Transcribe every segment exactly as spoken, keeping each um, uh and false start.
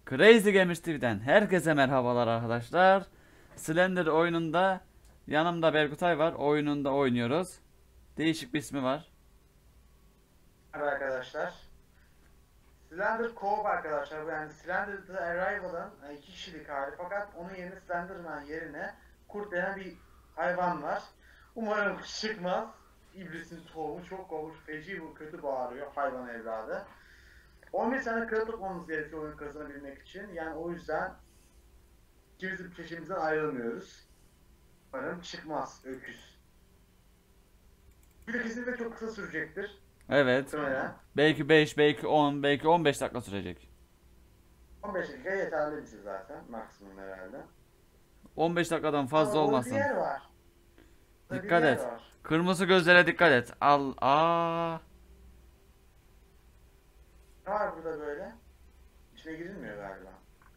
Crazy Games T V'den herkese merhabalar arkadaşlar. Slender oyununda yanımda Berkutay var. Oyununda oynuyoruz. Değişik bir ismi var. Merhaba arkadaşlar. Slender Co-op arkadaşlar. Bu yani Slender The Arrival'ın iki kişilik hali, fakat onun yerine Slenderman yerine kurt denen bir hayvan var. Umarım çıkmaz. İblisin tohumu çok olmuş. Feci, bu kötü bağırıyor hayvan evladı. on bir tane kağıt toplamamız gerekiyor oyun kazanabilmek için. Yani o yüzden ikimiz peşimizden ayrılmıyoruz. Umarım çıkmaz öküz. Bir kesinlikle çok kısa sürecektir. Evet. Muhtemelen. Belki beş, belki on, belki on beş dakika sürecek. on beş dakika yeterli bize zaten. Maksimum herhalde. on beş dakikadan fazla Aa, orada bir olmasın. yer var. Orada bir Dikkat yer et. var. Kırmızı gözlere dikkat et. Al. Aa. Ne var burada böyle? İçine girilmiyor galiba.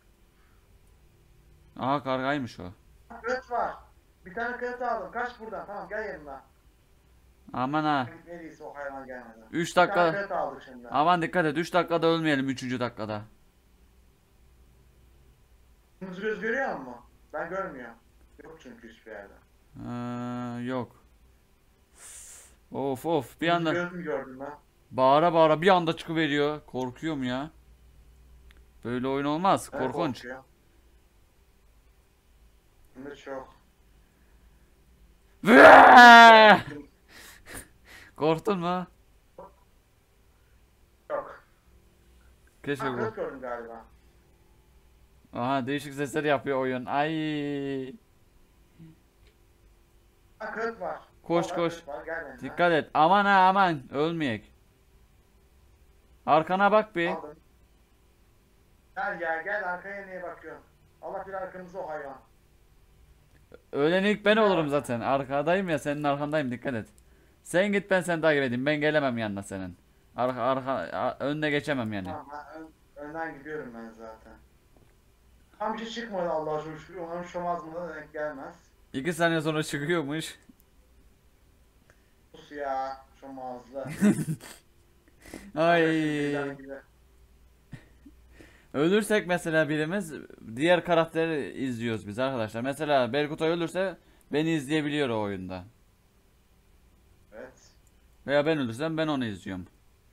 Aha, kargaymış o. Kağıt var. Bir tane kağıt aldım. Kaç buradan. Tamam, gel yanıma. Aman ha. Gitmeliyiz o hayvan gelmeden. üç Bir tane dakika. kağıt aldık şimdi. Aman dikkat et. üç dakikada ölmeyelim üçüncü dakikada. Kırmızı göz görüyor musun? Ben görmüyorum. Yok çünkü hiçbir yerde. Ee, yok. Of of. Bir Kırmızı anda göz mü gördün ben? bağıra bağıra bir anda çıkıveriyor. Korkuyorum ya. Böyle oyun olmaz. Ben Korkunç. korkuyorum. Şimdi çok. Vaaah! Korktun mu? Yok. Keşke Ha, bu. kağıt gördüm galiba. Aha, değişik sesler yapıyor oyun. Ay. Ha, kağıt var. Koş Vallahi koş. kağıt var. Gel benimle. Dikkat et. Aman ha aman. Ölmeyek. Arkana bak bir. Aldım. Gel gel gel, arkaya niye bakıyorsun? Allah bir arkamızda o hayvan. Ölen ilk ben olurum zaten. Arkadayım ya, senin arkandayım, dikkat et. Sen git, ben seni takip edeyim. Ben gelemem yanına senin. Arka arka a- önüne geçemem yani. Tamam, ben ön- önden gidiyorum ben zaten. Tam bir şey çıkmadı Allah'a çok şükür. Umarım şomazmada da denk gelmez. İki saniye sonra çıkıyormuş. Sus ya, şomazlı. Ay. Birden gibi. Ölürsek mesela birimiz, diğer karakteri izliyoruz biz arkadaşlar. Mesela Berkutay ölürse beni izleyebiliyor o oyunda. Evet. Veya ben ölürsem ben onu izliyorum.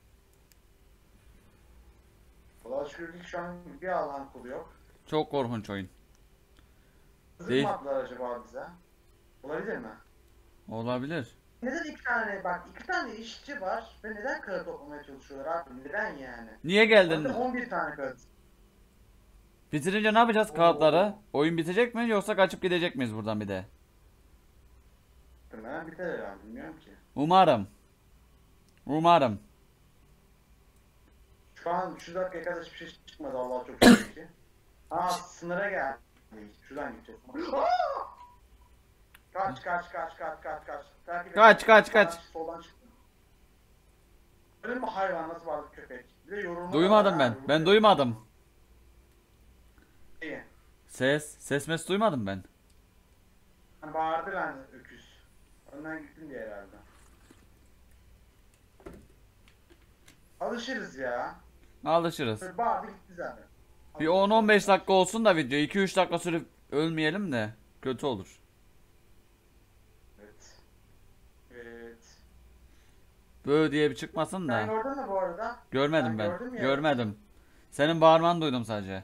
Allah'a şükür ki şu an bir Allah'ın kulu yok. Çok korkunç oyun. Zırh Değil. mı attılar acaba bize? Olabilir mi? Olabilir. Neden iki tane, bak iki tane işçi var ve neden kağıt toplamaya çalışıyorlar abi? Neden yani? Niye Zaten geldin? on bir tane kağıt. Bitirince ne yapacağız Oo. kağıtları? Oyun bitecek mi yoksa kaçıp gidecek miyiz buradan bir de? Hemen biter herhalde, bilmiyorum ki. Umarım. Umarım. Şu an şu dakikaya kadar hiçbir şey çıkmadı Allah'a çok şükür ki. Aa, sınıra gel. Şuradan gideceğiz. Aa! Kaç kaç kaç kaç kaç kaç. Takip et. Kaç, kaç, Soldan kaç. çık, Soldan çık. Öyle mi hayvan, nasıl vardı köpek? Bir de yorulma da Duymadım var ben. ha, Ben yorulma. duymadım. İyi. Ses. Ses mes duymadım ben. Hani bağırdı ben öküz. Önden gittim diye herhalde. Alışırız ya. Alışırız. Böyle bağırdı gitti zaten. Bir on on beş dakika olsun da video. iki üç dakika sürüp ölmeyelim de. Kötü olur. Evet. Evet. Böyle diye bir çıkmasın Sen da. gördün mü bu arada? Görmedim ben. gördüm ya. Görmedim. Senin bağırmanı duydum sadece.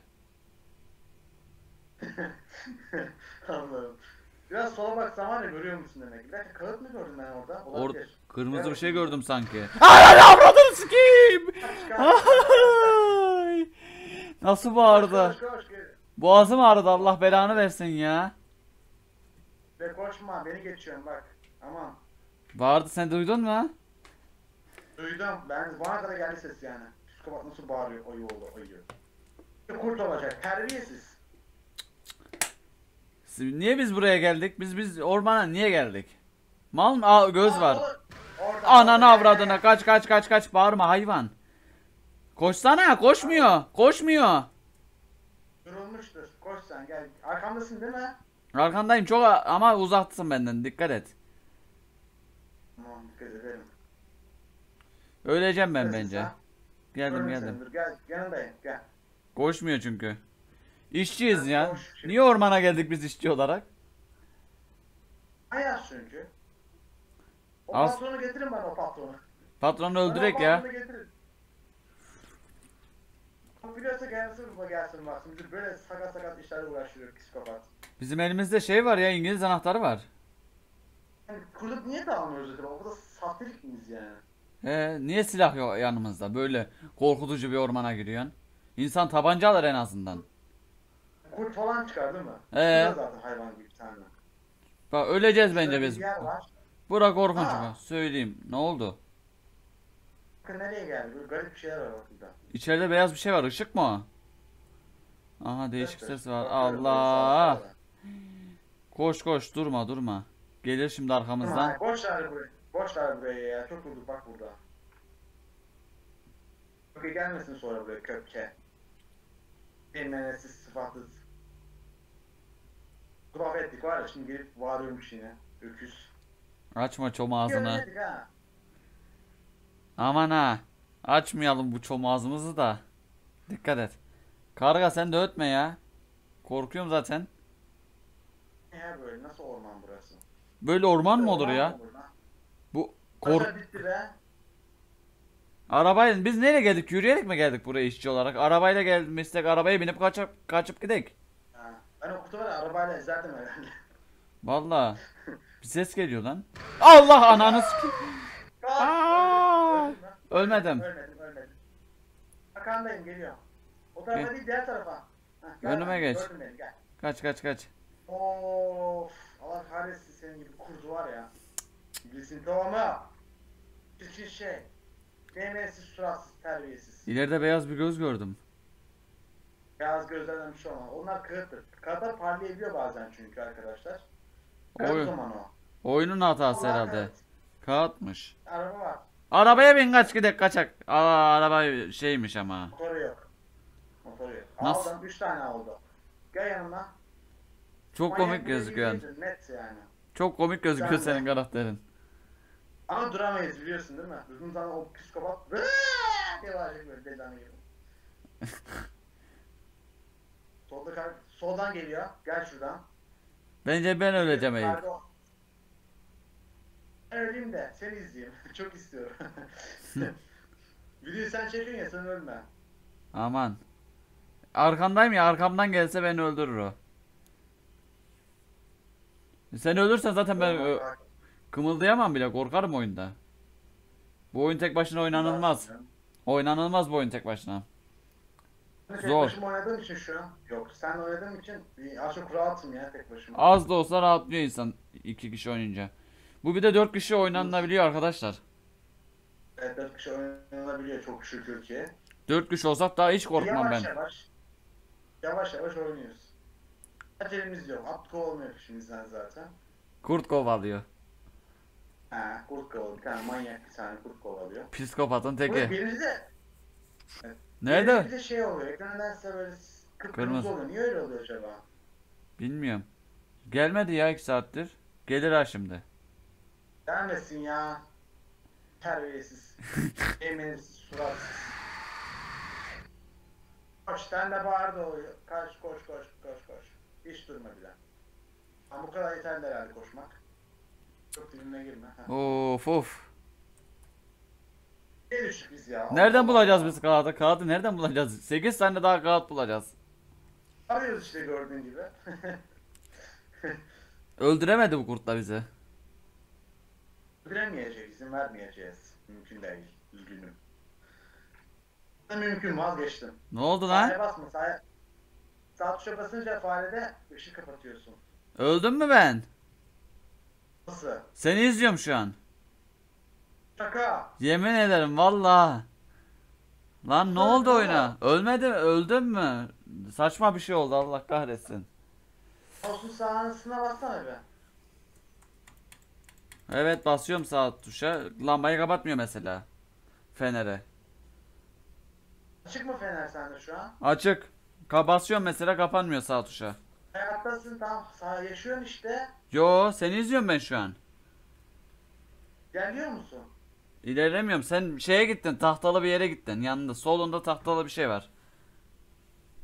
Anladım. Biraz sola baksan var ya, görüyor musun demek. Bir dakika, kağıt mı gördüm ben orada? Or Olabilir. kırmızı bir şey Evet. gördüm sanki. Ay, avradını sikeyim. Kaç, kaç, kaç, Ay. Nasıl bağırdı? Koş koş koş. Boğazım ağrıdı, Allah belanı versin ya. Ve koşma, beni geçiyorsun bak. Aman. Bağırdı, sen duydun mu? Duydum. Ben bana kadar geldi ses yani. Psikopat nasıl bağırıyor o yolda ayı. Kurt olacak. Terbiyesiz. Siz- Niye biz buraya geldik? Biz biz ormana niye geldik? Mal mı? Aa, göz Aa, var. orada- Orada. Ananı orada. avradına, kaç kaç kaç kaç, bağırma hayvan. Koşsana, koşmuyor. Koşmuyor. Durulmuştur. Koş sen gel. Arkamdasın değil mi? Arkandayım çok a- ama uzaksın benden, dikkat et. Tamam, dikkat ederim. Öleceğim ben Neredesin bence. sen? Geldim Görmedim geldim. seni. Dur gel. Yanındayım. Gel. Koşmuyor çünkü. İşçiyiz Evet, ya. koş. Niye ormana geldik biz işçi olarak? Ayaz çünkü. O Az. patronu getirin bana o patronu. Patronu Bana o öldürek ya. patronu getirin. Çok biliyorsa gelsin burada gelsin baksın. Bizi böyle sakat sakat işlerle uğraştırıyor psikopat. Bizim elimizde şey var ya, İngiliz anahtarı var. Yani kurup niye dağılmıyoruz acaba? O kadar sahtelik miyiz yani? Ee, niye silah yok yanımızda? Böyle korkutucu bir ormana giriyorsun. İnsan tabanca alır en azından. Kurt falan çıkar değil mi? Ee? Çıkıyor zaten hayvan gibi seninle. Bak öleceğiz bence Şöyle biz. bir yer var. Bura korkunç Aa. bak. Söyleyeyim. Ne oldu? Bakın nereye geldi? Böyle garip bir şeyler var orada. İçeride beyaz bir şey var. Işık mı o? Aha, değişik Evet, ses var. bakıyorum böyle sağa Allah. sola. Koş koş, durma durma. Gelir şimdi arkamızdan. Tamam, boş ver burayı. Boş ver burayı ya. Çok durduk bak burada. Köpke gelmesin sonra buraya köpke. Bilmenesiz, sıfatsız. Tuhaf ettik var ya, şimdi gelip bağırıyormuş yine. Öküz. Açma çom ağzını. Görmedik ha. Aman ha. Açmayalım bu çom ağzımızı da. Dikkat et. Karga sen de ötme ya. Korkuyorum zaten. Ne ya böyle, nasıl orman burası? Böyle orman mı olur Orman ya? mı burada? Bu kork... Başa bitti be. Arabayla biz nereye geldik? Yürüyerek mi geldik buraya işçi olarak? Arabayla gelmişsek arabaya binip kaçıp kaçıp gidek. Ha. Ben o kutu var ya, arabayla ezerdim herhalde. Vallahi bir ses geliyor lan. Allah, ananı sikeyim. Aa! Öldüm, öldüm lan. Ölmedim. Ölmedim, ölmedim. Arkandayım, geliyor. O tarafa Gel. değil, diğer tarafa. Heh, gel Önüme lan, geç. gördün beni, gel. Kaç kaç kaç. Of, Allah kahretsin senin gibi kurdu var ya. İblisin tohumu. Çirkin şey. Değmesiz, suratsız, terbiyesiz. İleride beyaz bir göz gördüm. Beyaz gözlerden bir şey olmaz. Onlar kağıttır. Kağıtlar parlayabiliyor bazen çünkü arkadaşlar. Kağıt Oy. o zaman o. Oyunun hatası Allah herhalde. kahretsin. Kağıtmış. Araba var. Arabaya bin, kaç gidek kaçak. Aa, araba şeymiş ama. Motoru yok. Motoru yok. Nasıl? Aldım. Üç tane oldu. Gel yanıma. Çok Manyak komik bir gözüküyorsun. değildir, net yani. Çok komik gözüküyor Sen de. senin karakterin. Ama duramayız biliyorsun değil mi? Bizim zaman o psikopat "Vııı!" diye bağıracak böyle dedanı gibi. Solda kar soldan geliyor. Gel şuradan. Bence ben öleceğim Eyüp. Pardon. Ben öleyim de seni izleyeyim. Çok istiyorum. Videoyu sen çekiyorsun ya, sen ölme. Aman. Arkandayım ya, arkamdan gelse beni öldürür o. Sen ölürsen zaten ben ö- kımıldayamam bile, korkarım oyunda. Bu oyun tek başına oynanılmaz. Oynanılmaz bu oyun tek başına. Ben Zor. tek başıma oynadığım için şu an. Yok, sen oynadığın için bir az çok rahatım ya tek başıma. Az da olsa rahatlıyor insan iki kişi oynayınca. Bu bir de dört kişi oynanabiliyor arkadaşlar. Evet, dört kişi oynanabiliyor çok şükür ki. Dört kişi olsak daha hiç korkmam yavaş ben. yavaş. Yavaş yavaş oynuyoruz. Acelemiz yok. At kovalmıyor peşimizden zaten. Kurt kovalıyor. Ha, kurt kovalıyor. Bir tane manyak bir tane kurt kovalıyor. Psikopatın Burada teki. birinci de Nerede? Bir de şey oluyor. Ekran nedense böyle kıpkırmızı Kırmızı. oluyor. Niye öyle oluyor acaba? Bilmiyorum. Gelmedi ya iki saattir. Gelir ha şimdi. Gelmesin ya. Terbiyesiz. Eminsiz, suratsız. Koş, sen de bağır da oluyor. Kaç, koş, koş, koş, koş. Hiç durma bile. Ama bu kadar yeterli herhalde koşmak. Çok dibine girme. Heh. Of of. Ne düştük biz ya? Nereden Allah bulacağız Allah. biz kağıdı? Kağıdı nereden bulacağız? sekiz tane daha kağıt bulacağız. Arıyoruz işte gördüğün gibi. Öldüremedi bu kurtla bizi. Öldüremeyecek, izin vermeyeceğiz. Mümkün değil. Üzgünüm. Mümkün, vazgeçtim. Ne oldu Fare lan? basma, sağ, sağ tuşa basınca farede ışığı kapatıyorsun. Öldüm mü ben? Nasıl? Seni izliyorum şu an. Şaka. Yemin ederim valla. Lan ne Öldüm oldu ama. oyuna? Ölmedi mi? Öldüm mü? Saçma bir şey oldu, Allah kahretsin. Olsun sağına bassana be. Evet, basıyorum sağ tuşa. Lambayı kapatmıyor mesela. Fenere. Açık mı fener sende şu an? Açık. Ka basıyorum mesela, kapanmıyor sağ tuşa. Hayattasın, tam sağ yaşıyorsun işte. Yo, seni izliyorum ben şu an. Geliyor musun? İlerlemiyorum. Sen şeye gittin, tahtalı bir yere gittin. Yanında solunda tahtalı bir şey var.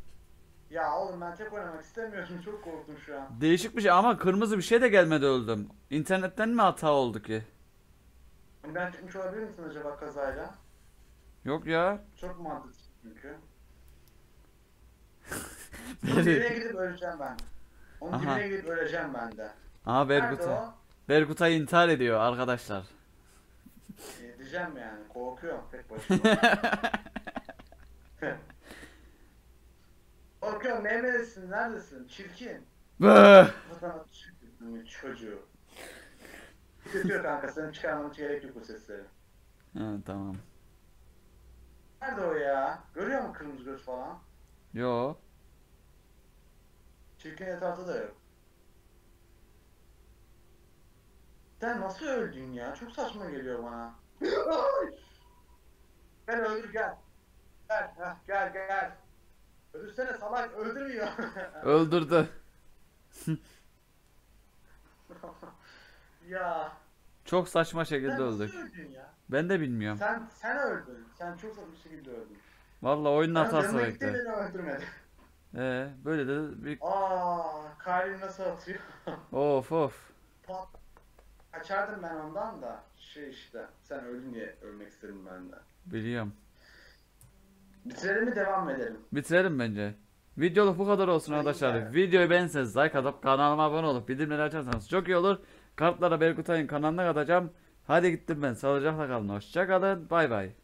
Ya oğlum ben tek oynamak istemiyorum. Çok korktum şu an. Değişik bir şey ama kırmızı bir şey de gelmedi öldüm. İnternetten mi hata oldu ki? Hani ben çıkmış olabilir misin acaba kazayla? Yok ya. Çok mantıklı çünkü. Onun Beri- dibine gidip öleceğim ben. Onun Aha. dibine gidip öleceğim ben de. Aha Nerede Berkutay. o? Berkutay intihar ediyor arkadaşlar. E, diyeceğim yani. Korkuyorum tek başıma. Korkuyorum. Neredesin? Neredesin? Çirkin. Bıh! Vatan çirkin çocuğu. Kötü kanka. Senin çıkarmanın gerek yok o sesleri. Ha, tamam. Nerede o ya? Görüyor musun kırmızı göz falan? Yo. Çirkin etrafta da yok. Sen nasıl öldün ya? Çok saçma geliyor bana. Ay! Gel öldür gel. Gel heh, gel gel. Öldürsene salak öldürmüyor. Öldürdü. Ya Çok saçma şekilde sen nasıl öldük. öldün ya? Ben de bilmiyorum. Sen sen öldün. Sen çok saçma bir şekilde öldün. Vallahi oyunun Ben hatası yanına gittim belki. beni öldürmedi. Ee, böyle de bir Aa, kalbim nasıl atıyor? of of. Pat. Kaçardım ben ondan da. Şey işte. Sen öldün diye ölmek istedim ben de. Biliyorum. Bitirelim mi devam mı edelim? Bitirelim bence. Videoluk bu kadar olsun İyi arkadaşlar. yani. Videoyu beğenseniz like atıp kanalıma abone olup bildirimleri açarsanız çok iyi olur. Kartlara Berkutay'ın kanalına katacağım. Hadi gittim ben. Sağlıcakla kalın. Hoşça kalın. Bay bay.